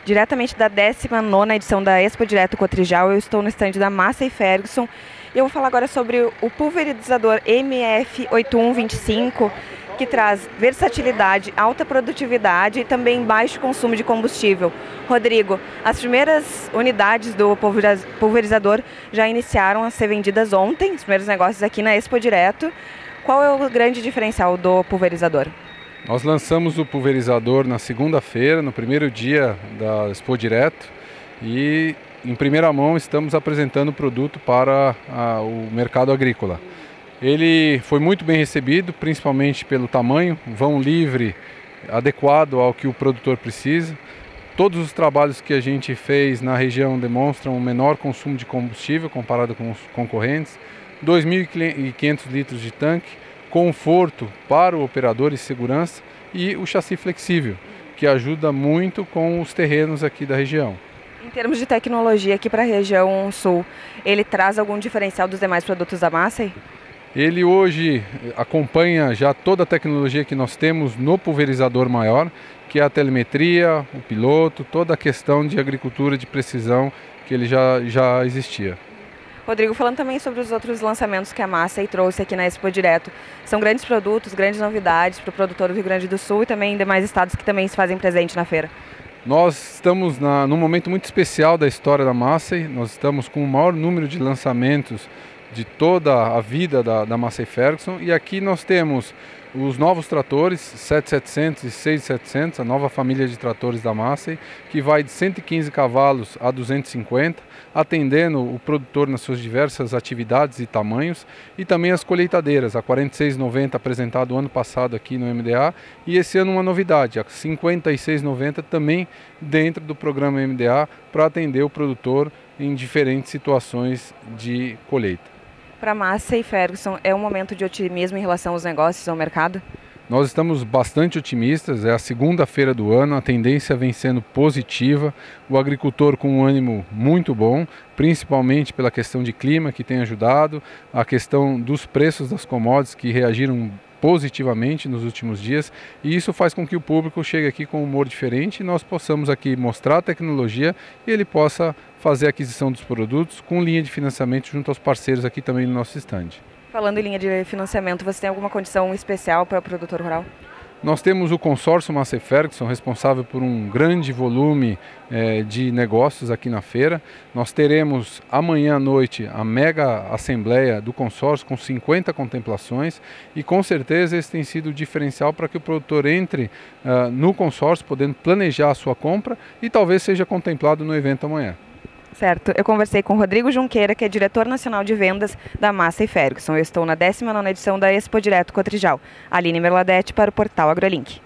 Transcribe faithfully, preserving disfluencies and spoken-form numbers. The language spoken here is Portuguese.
Diretamente da décima nona edição da Expo Direto Cotrijal, eu estou no estande da Massey Ferguson e eu vou falar agora sobre o pulverizador M F oito um dois cinco, que traz versatilidade, alta produtividade e também baixo consumo de combustível. Rodrigo, as primeiras unidades do pulverizador já iniciaram a ser vendidas ontem, os primeiros negócios aqui na Expo Direto. Qual é o grande diferencial do pulverizador? Nós lançamos o pulverizador na segunda-feira, no primeiro dia da Expo Direto, e em primeira mão estamos apresentando o produto para a, o mercado agrícola. Ele foi muito bem recebido, principalmente pelo tamanho, vão livre, adequado ao que o produtor precisa. Todos os trabalhos que a gente fez na região demonstram um menor consumo de combustível comparado com os concorrentes, dois mil e quinhentos litros de tanque, conforto para o operador e segurança, e o chassi flexível, que ajuda muito com os terrenos aqui da região. Em termos de tecnologia aqui para a região sul, ele traz algum diferencial dos demais produtos da Massey? Ele hoje acompanha já toda a tecnologia que nós temos no pulverizador maior, que é a telemetria, o piloto, toda a questão de agricultura de precisão que ele já, já existia. Rodrigo, falando também sobre os outros lançamentos que a Massey trouxe aqui na Expo Direto, são grandes produtos, grandes novidades para o produtor do Rio Grande do Sul e também em demais estados que também se fazem presente na feira. Nós estamos na, num momento muito especial da história da Massey, nós estamos com o maior número de lançamentos de toda a vida da, da Massey Ferguson, e aqui nós temos os novos tratores sete mil e setecentos e seis mil e setecentos, a nova família de tratores da Massey, que vai de cento e quinze cavalos a duzentos e cinquenta, atendendo o produtor nas suas diversas atividades e tamanhos, e também as colheitadeiras, a quarenta e seis noventa apresentado ano passado aqui no M D A, e esse ano uma novidade, a cinquenta e seis noventa também dentro do programa M D A, para atender o produtor em diferentes situações de colheita. Para a Massey Ferguson, é um momento de otimismo em relação aos negócios, ao mercado? Nós estamos bastante otimistas, é a segunda feira do ano, a tendência vem sendo positiva, o agricultor com um ânimo muito bom, principalmente pela questão de clima que tem ajudado, a questão dos preços das commodities que reagiram positivamente nos últimos dias, e isso faz com que o público chegue aqui com um humor diferente e nós possamos aqui mostrar a tecnologia e ele possa fazer a aquisição dos produtos com linha de financiamento junto aos parceiros aqui também no nosso estande. Falando em linha de financiamento, você tem alguma condição especial para o produtor rural? Nós temos o consórcio Massey Ferguson, responsável por um grande volume eh, de negócios aqui na feira. Nós teremos amanhã à noite a mega assembleia do consórcio com cinquenta contemplações e com certeza esse tem sido o diferencial para que o produtor entre uh, no consórcio, podendo planejar a sua compra e talvez seja contemplado no evento amanhã. Certo, eu conversei com o Rodrigo Junqueira, que é diretor nacional de vendas da Massey Ferguson. Eu estou na décima nona edição da Expo Direto Cotrijal. Aline Merladete para o portal AgroLink.